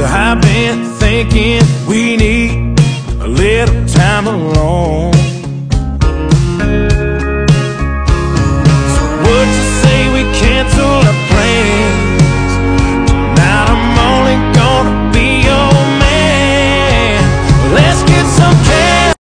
So I've been thinking we need a little time alone.